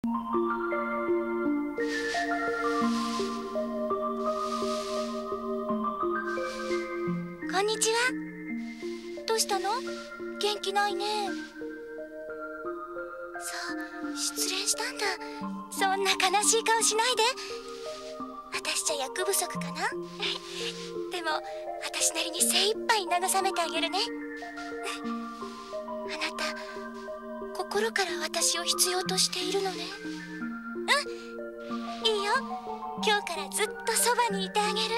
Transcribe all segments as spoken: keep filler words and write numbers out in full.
こんにちは。どうしたの？元気ないね。そう、失恋したんだ。そんな悲しい顔しないで。私じゃ役不足かなでも私なりに精一杯慰めてあげるねあなた心から私を必要としているのね。うん、いいよ。今日からずっとそばにいてあげる。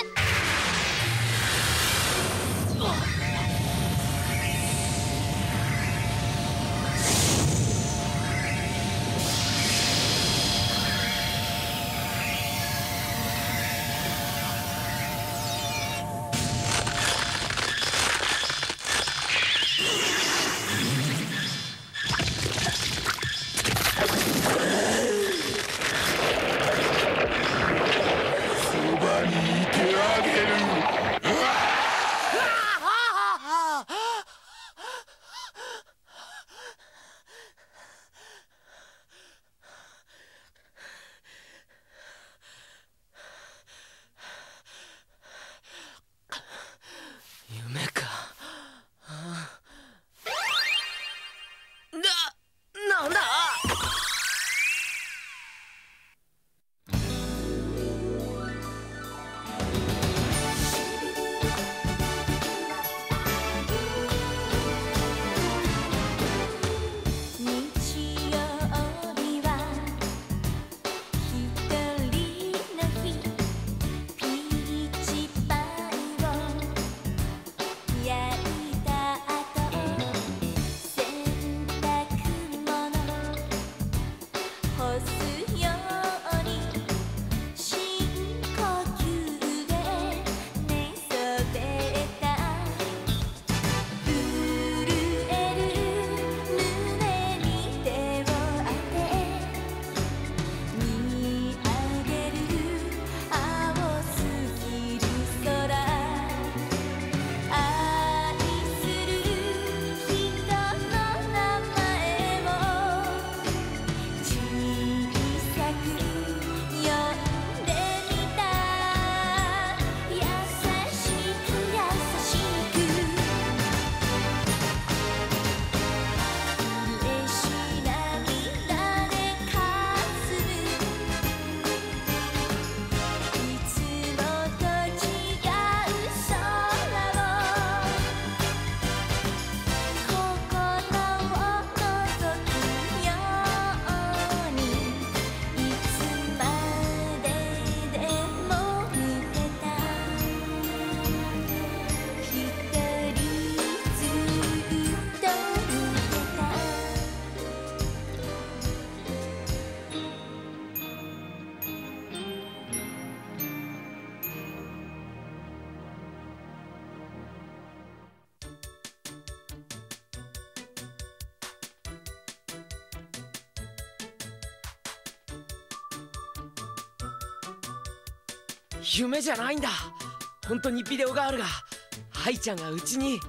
夢じゃないんだ。本当にビデオガールが、ハイちゃんがうちに。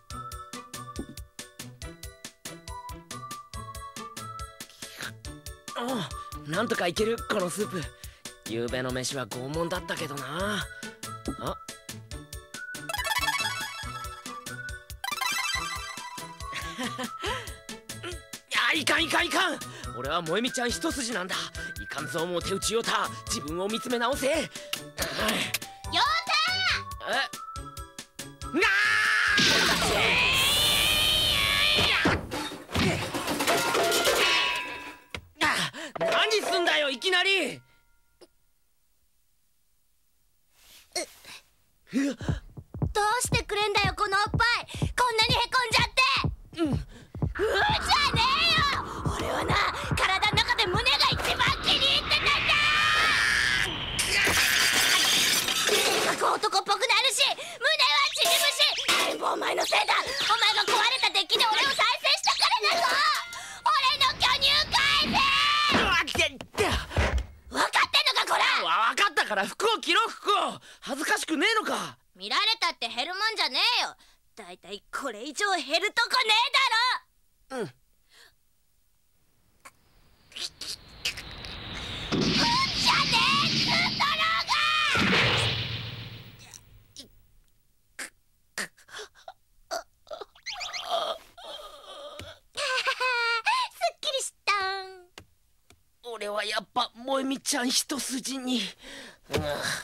おう、なんとかいけるこのスープ。夕べの飯は拷問だったけどな。ああ、いかんいかんいかん。俺は萌実ちゃん一筋なんだ。いかんぞもう手打ちヨタ、自分を見つめ直せ。ヨタえなあ、何すんだよいきなり。 どうしてくれんだよこのおっぱい。こんなにへこんじゃって。うん、うーじゃねえよ。俺はな、体の中で胸が一番気に入ってたんだ。とにかく男っぽくなるし、胸は縮むし、全部お前のせいだ。お前が壊れたデッキで俺を再生したからだぞ。俺の巨乳返せ。分かってんのかこら。 分かったから服を着ろ。服を。恥ずかしくねえのか。 見られたって減るもんじゃねえよ。だいたいこれ以上減るとこねえだろ。うん。 じゃねえストローが俺はやっぱ萌実ちゃん一筋に、うん、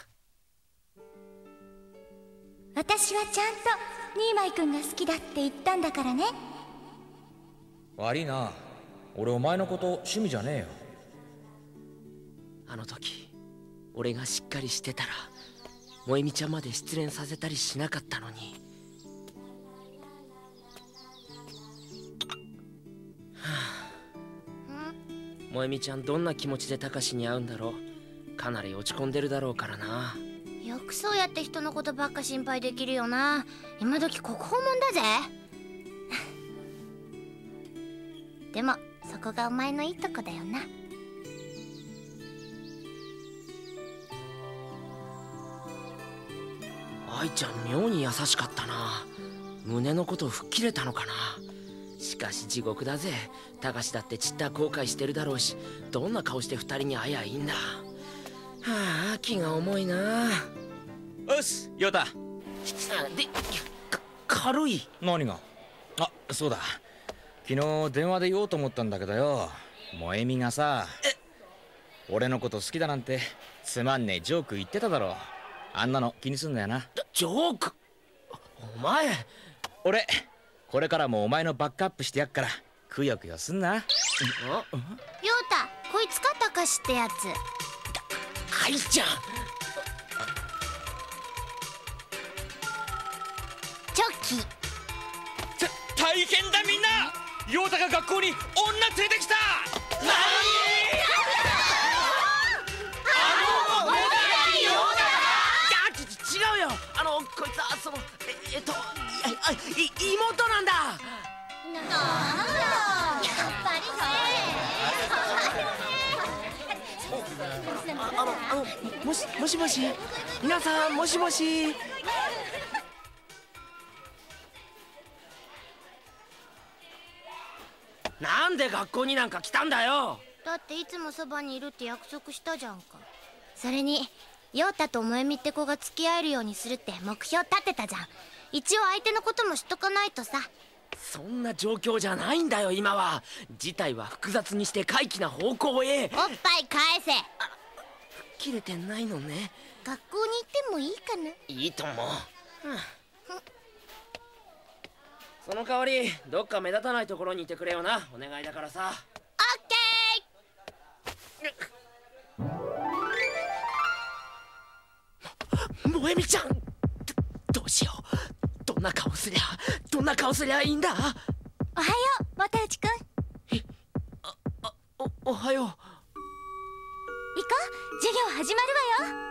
私はちゃんとニーマイ君が好きだって言ったんだからね。 悪いな、俺お前のこと趣味じゃねえよ。 あの時俺がしっかりしてたら萌実ちゃんまで失恋させたりしなかったのに。萌実ちゃんどんな気持ちでタカシに会うんだろう。かなり落ち込んでるだろうからな。 よくそうやって人のことばっか心配できるよな。今時国宝もんだぜでもそこがお前のいいとこだよな。 愛ちゃん妙に優しかったな。胸のこと吹っ切れたのかな。しかし地獄だぜ。タカシだってちった後悔してるだろうし、どんな顔して二人に会えばいいんだ。はあ気が重いな。 よしヨタ。 でか軽い。 何が？あ、そうだ、昨日電話で言おうと思ったんだけどよ、萌実がさ、俺のこと好きだなんてつまんねえジョーク言ってただろ。あんなの気にすんなよな。 ジョーク？お前、 俺これからもお前のバックアップしてやっからくよくよすんな。 ヨウタ、こいつかタカシってやつ。 愛ちゃん。 チョキ。 た大変だみんな、ヨウタが学校に女連れてきた。何？ あの俺だよ。いやち違うよ。あのこいつはそのええっといあい妹なんだ。 なんだやっぱりね。 ああのあのもしもしもし皆さんもしもし。なんで学校になんか来たんだよ。 だっていつもそばにいるって約束したじゃんか。それにヨウタと萌実って子が付き合えるようにするって目標立てたじゃん。一応相手のことも知っとかないとさ。 そんな状況じゃないんだよ今は。事態は複雑にして怪奇な方向へ。 おっぱい返せ。 切れてないのね。 学校に行ってもいいかな。 いいと思う、うん、その代わりどっか目立たないところにいてくれよな。お願いだからさ。 オッケー。萌実ちゃん ど, どうしよう。どんな顔すりゃどんな顔すりゃいいんだ。 おはよう又内くん。 えああ お, おはよう。 行こう、授業始まるわよ。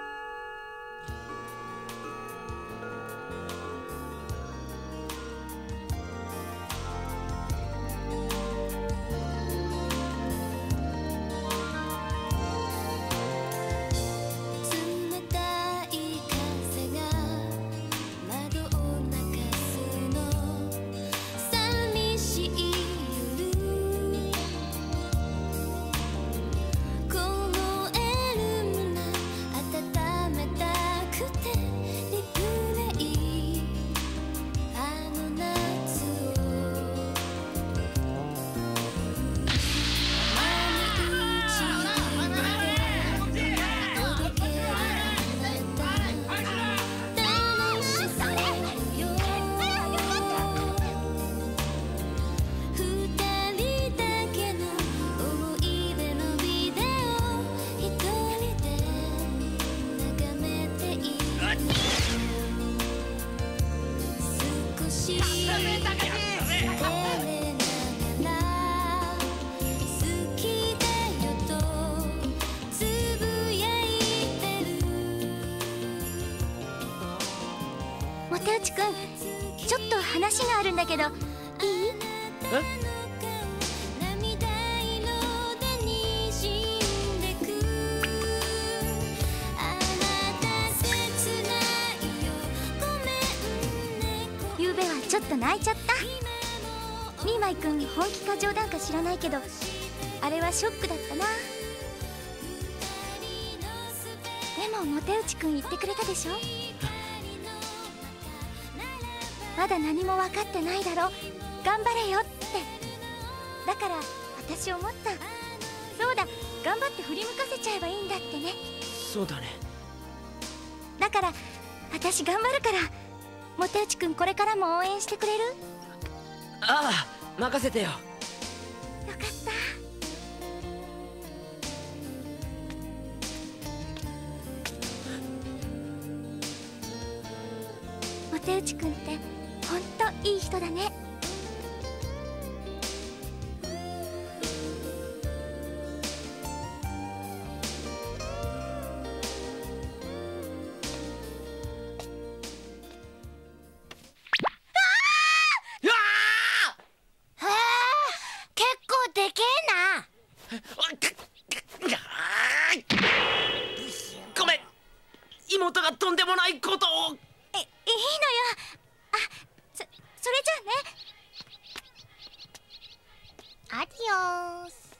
又内くん、ちょっと話があるんだけどいい？ え？ ゆうべはちょっと泣いちゃった。ミーマイくん本気か冗談か知らないけど、あれはショックだったな。 でもモテ内くん言ってくれたでしょ。まだ何も分かってないだろ、頑張れよって。だから私思った。そうだ、頑張って振り向かせちゃえばいいんだってね。 そうだね。 だから私頑張るから、モテ内くんこれからも応援してくれる？ ああ、任せてよ。 よかった。モテ内くんってほんといい人だね。 ごめん、妹がとんでもないことを。 え、いいのよ。あ、そ、それじゃあね。 アディオース。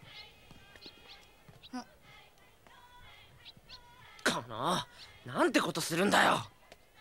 かな、なんてことするんだよ。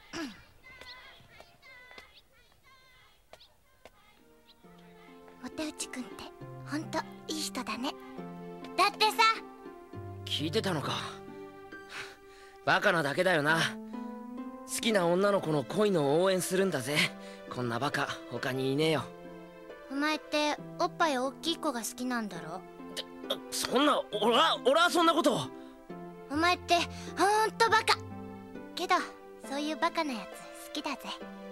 モテ内くんってほんといい人だね。 だってさ。 聞いてたのか。バカなだけだよな。好きな女の子の恋の応援するんだぜ。こんなバカ他にいねえよ。 お前っておっぱい大きい子が好きなんだろ。 そんな、俺は俺はそんなこと。 お前ってほんとバカ。けどそういうバカなやつ好きだぜ。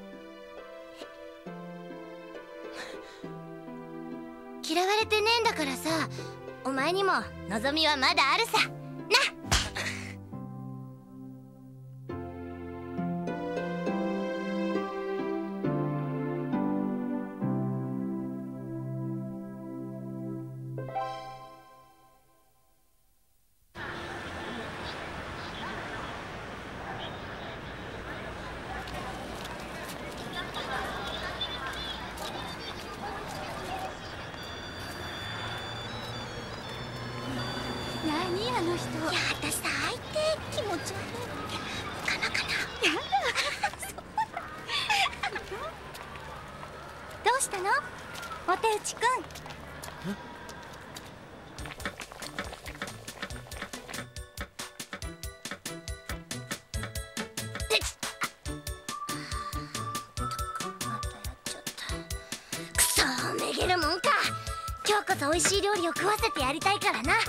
嫌われてねえんだからさ、お前にも望みはまだあるさな。 何あの人。 いや、私さ、相手気持ち悪い。かなかな。 やだ。どうしたの、モテ内くん。 くそー、めげるもんか。今日こそ美味しい料理を食わせてやりたいからな。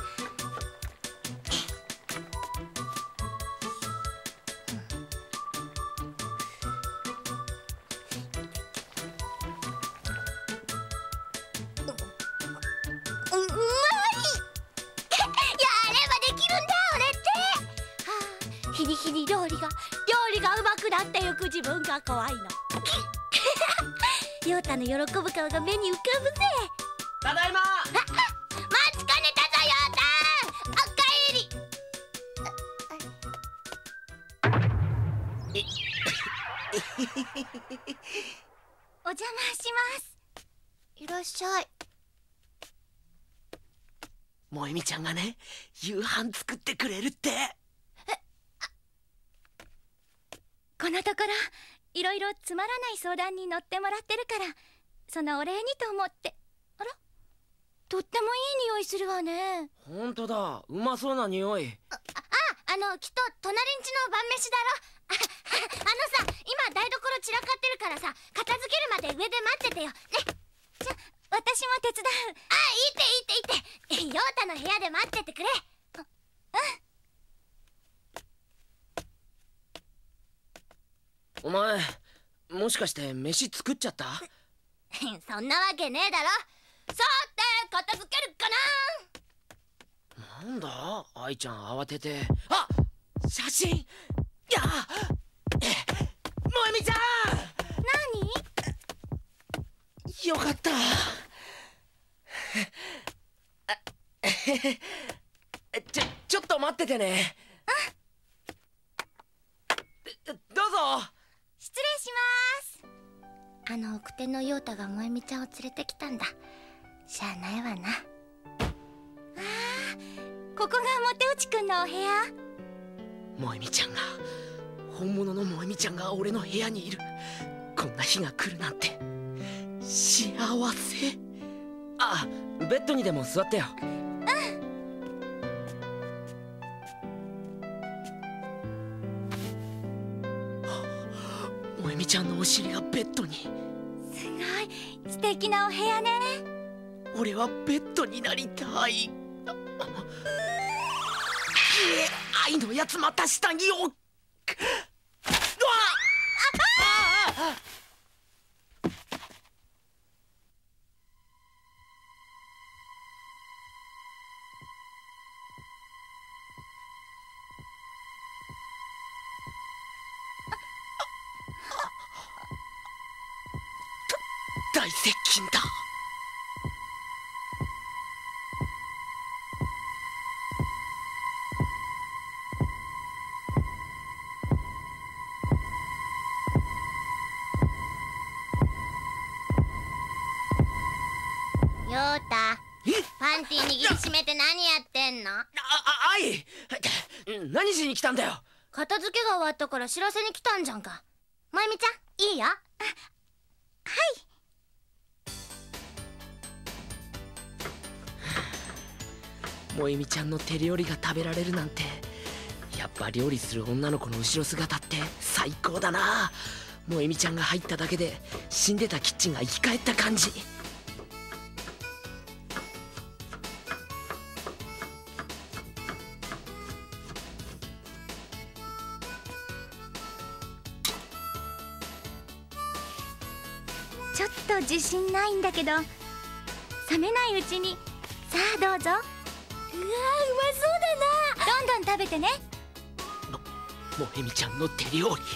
日に日に料理が料理がうまくなってゆく自分が怖いの。ヨータの喜ぶ顔が目に浮かぶぜ。 ただいま。 あ、待ちかねたぞヨータ。おかえり。 お邪魔します。 いらっしゃい。 萌実ちゃんがね、夕飯作ってくれるって。 このところいろいろつまらない相談に乗ってもらってるから、そのお礼にと思って。あら、とってもいい匂いするわね。 ほんとだ、うまそうな匂い。 あ、あ、あのきっと隣んちの晩飯だろ。あ、あのさ、今台所散らかってるからさ、片付けるまで上で待っててよね。 じゃ、私も手伝う。 あ、いいっていいっていいって。ヨータの部屋で待っててくれ。 うん。 お前、もしかして飯作っちゃった？ そんなわけねえだろ。さて片付けるかな。なんだ、愛ちゃん慌てて。あ、写真。いや、萌実ちゃん。 何？ よかった。ちょ、ちょっと待っててね。どうぞ。 失礼します。あの奥手のヨータが萌実ちゃんを連れてきたんだ。しゃあないわな。 ああ、ここがモテ内くんのお部屋。 萌実ちゃんが本物の萌実ちゃんが俺の部屋にいる。こんな日が来るなんて幸せ。あ、ベッドにでも座ってよ。萌実ちゃんのお尻がベッドに。 すごい素敵なお部屋ね。 俺はベッドになりたい。愛のやつまた下着を。大接近だ。 ヨータ、パンティ握りしめて何やってんの？ あ、あ、愛何しに来たんだよ。 片付けが終わったから知らせに来たんじゃんか。まゆみちゃん、いいよ。はい。 萌実ちゃんの手料理が食べられるなんて、やっぱ料理する女の子の後ろ姿って最高だな。萌実ちゃんが入っただけで死んでたキッチンが生き返った感じ。 ちょっと自信ないんだけど、冷めないうちに。さあどうぞ。うわー、うまそうだな。どんどん食べてね。 も萌実ちゃんの手料理。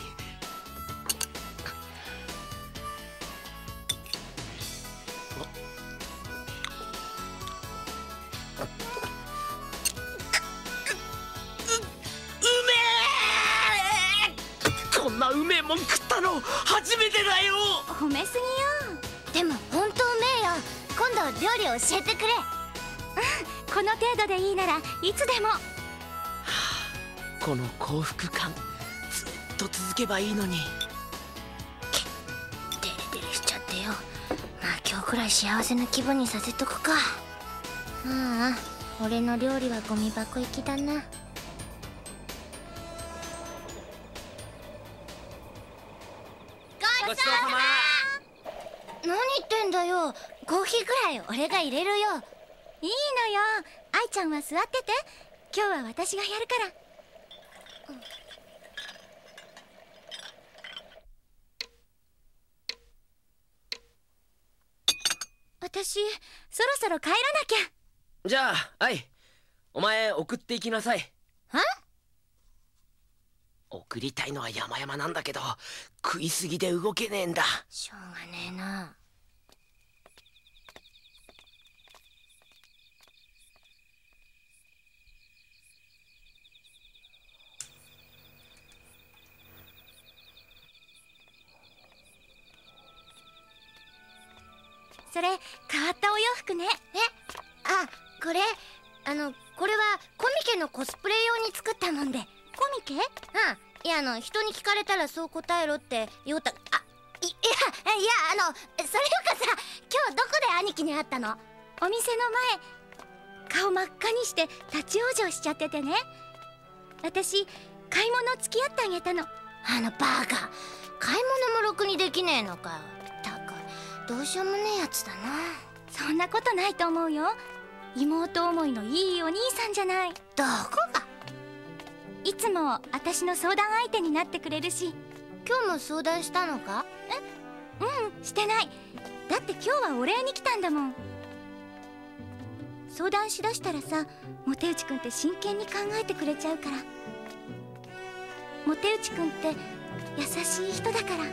こんなうめえもん食ったの初めてだよ。 褒めすぎよ。 でも本当うめえよ。今度料理教えてくれ。 この程度でいいならいつでも。はあ、この幸福感ずっと続けばいいのに。 デレデレしちゃってよ。まあ今日くらい幸せな気分にさせとくか。ああ、俺の料理はゴミ箱行きだな。 ごちそうさま。 何言ってんだよ。コーヒーくらい俺が入れるよ。 いいのよ。愛ちゃんは座ってて。今日は私がやるから。うん、私そろそろ帰らなきゃ。 じゃあ愛、お前送っていきなさい。 は？ 送りたいのは山々なんだけど食いすぎで動けねえんだ。 しょうがねえな。 それ変わったお洋服ね。 え、あ、これあのこれはコミケのコスプレ用に作ったもんで。 コミケ？ うん、いやあの人に聞かれたらそう答えろってヨータ。あ、い、いやいやあのそれよかさ、今日どこで兄貴に会ったの？ お店の前。顔真っ赤にして立ち往生しちゃっててね。私買い物付き合ってあげたの。 あのバカ、買い物もろくにできねえのかよ。たくどうしようもねえやつだな。 そんなことないと思うよ。妹思いのいいお兄さんじゃない。 どこが？ いつも私の相談相手になってくれるし。 今日も相談したのか？ え、うん、してない。だって今日はお礼に来たんだもん。相談しだしたらさ、モテウチくんって真剣に考えてくれちゃうから。モテウチくんって優しい人だから。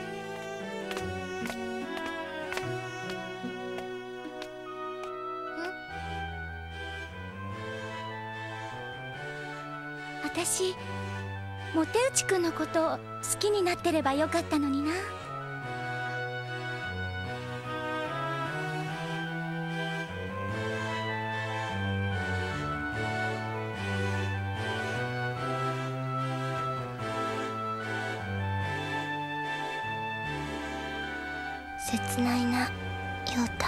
私モテウチくんのこと好きになってればよかったのにな。 切ないな、ヨウタ。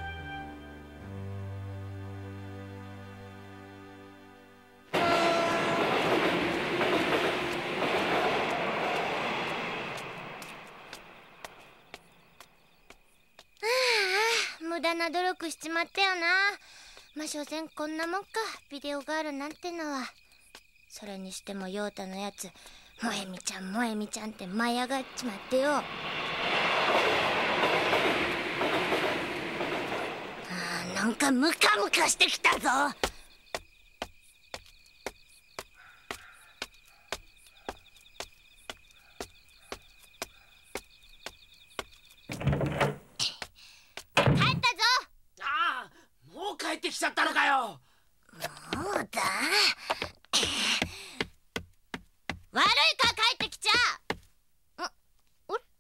無駄な努力しちまったよな。まあ所詮こんなもんか、ビデオガールなんてのは。それにしてもヨウタのやつ、萌美ちゃん萌美ちゃんって舞い上がっちまってよ。あー、なんかムカムカしてきたぞ。 帰ってきちゃったのかよ。 もうだ。悪いか、帰ってきちゃ。あ、おれ、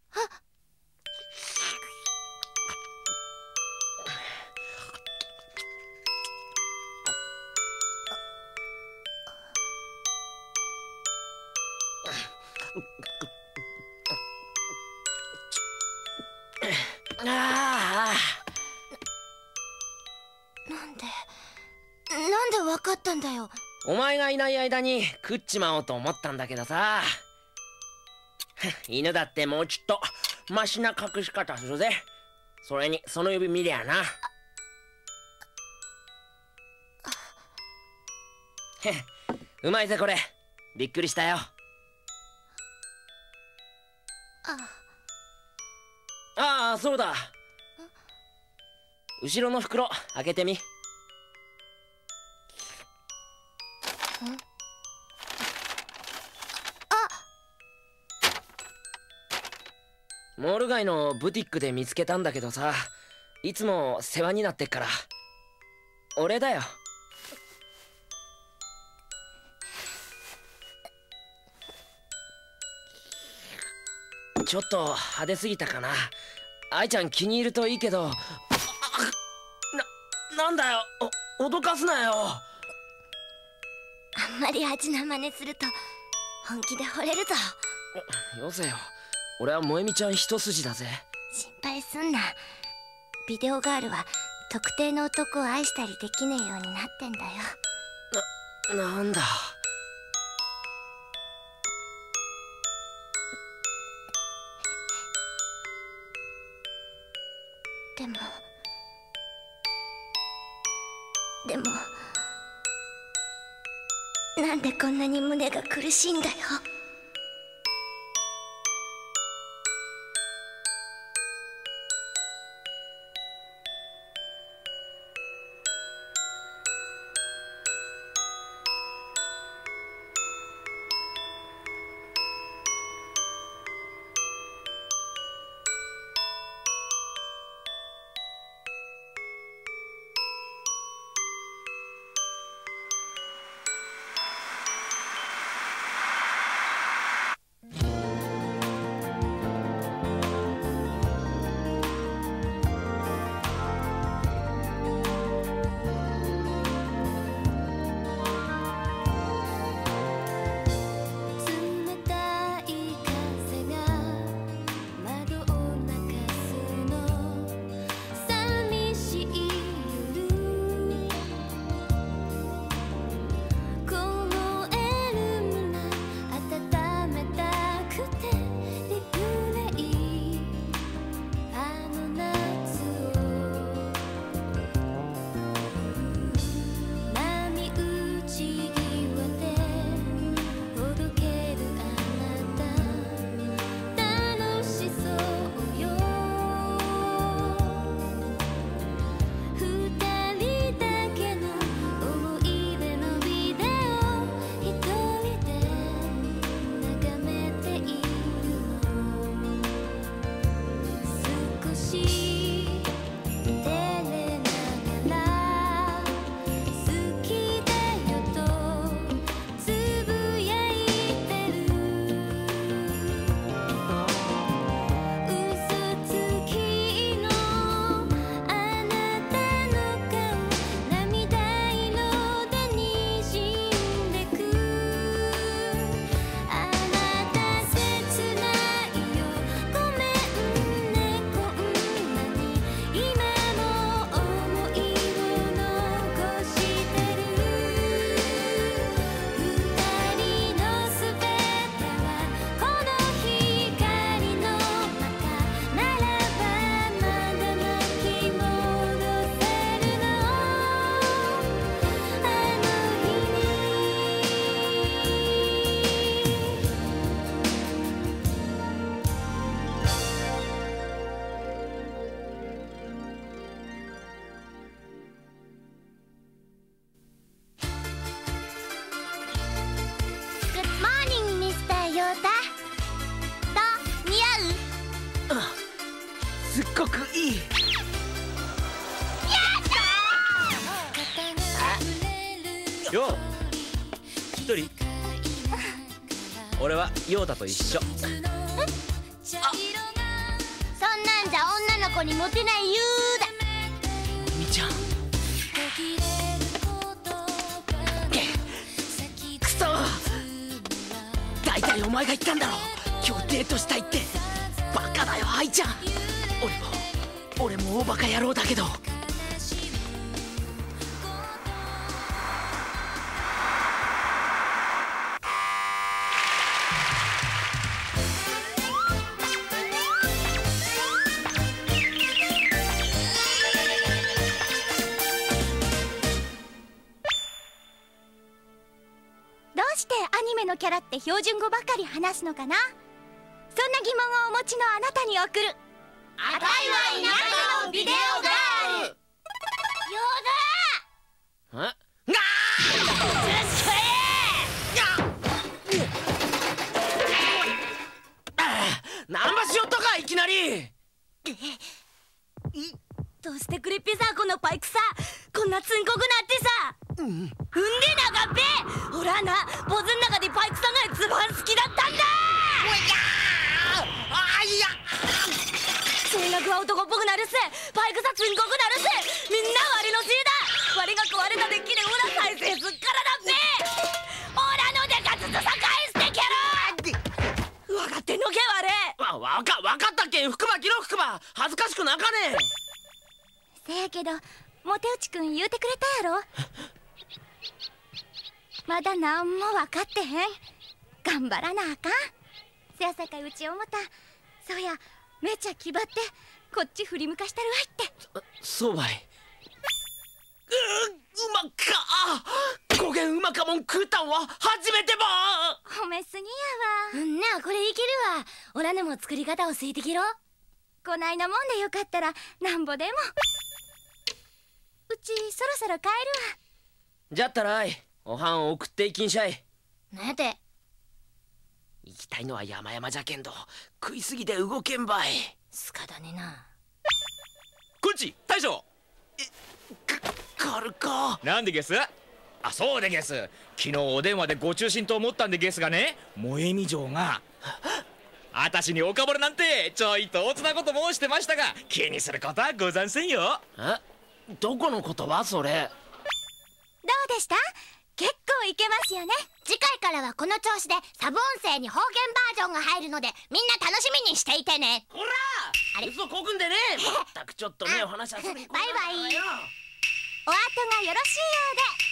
ああ。 なんでなんでわかったんだよ。 お前がいない間に食っちまおうと思ったんだけどさ。犬だってもうちょっとマシな隠し方するぜ。それにその指見りゃな。うまいぜこれ。びっくりしたよ。 あああ、そうだ。後ろの袋開けてみ。モール街のブティックで見つけたんだけどさ、いつも世話になってっから。お礼だよ。ちょっと派手すぎたかな。愛ちゃん気に入るといいけど。な、なんだよ、お脅かすなよ。 あんまり味な真似すると本気で惚れるぞ。 よせよ、俺は萌美ちゃん一筋だぜ。 心配すんな。ビデオガールは特定の男を愛したりできねえようになってんだよ。 な、なんだ。 でもでもなんでこんなに胸が苦しいんだよ。 くいい。 よう一人。俺は陽太と一緒。 そんなんじゃ女の子にモテないようだ。 みちゃん。くそ、大体お前が言ったんだろ、今日デートしたいって。バカだよ愛ちゃん。俺も俺も大バカ野郎だけど。 どうしてアニメのキャラって標準語ばかり話すのかな。そんな疑問をお持ちのあなたに送る。 あたいは田舎のビデオガール。よえがナンバしよっとかいきなり。 どうしてくれっぺさ、このパイクさ、こんなつんこくなってさ。うん、踏んでながっぺ。ほらな、坊主ん中でパイクさんが一番好きだったんだ。 あいや、 性格は男っぽくなるせ、パイクさつんこくなるせ。みんな我のせいだ。我が壊れたデッキでオラ再生すっからだっぺ。オラのデカツとさ返してけろ。分かってんのけ我。 わわかわかったっけ。福間着ろ福間、恥ずかしくなかねせやけどモテ内くん言うてくれたやろ。まだなんも分かってへん。頑張らなあかん。せやさかいうち思った。そうや、めちゃ気張ってこっち振り向かしたるわいって。 え。そうばい。ううまっか。焦げんうまかもん食うたんは初めてば。 褒めすぎやわ。 うんな、これいけるわ。オラのも作り方教えてけろ。 こないなもんでよかったらなんぼでも。うちそろそろ帰るわ。 じゃったらい、おはん送っていきんしゃい。 なんやて。 行きたいのは山々じゃけんど、食いすぎて動けんばい。 スカだねな。 こんち大将。 かるか。 なんでゲス。あ、そうでゲス。昨日お電話でご中心と思ったんでゲスがね、萌えみ嬢があたしにおかぼれなんてちょいとおつなこと申してましたが、気にすることはござんせんよ。 え、どこの言葉それ。 どうでした？結構いけますよね。 次回からはこの調子でサブ音声に方言バージョンが入るので、みんな楽しみにしていてね。 ほらあれ嘘こくんでね。まったくちょっとね、お話遊びに来バイバイ。 よ。 お後がよろしいようで。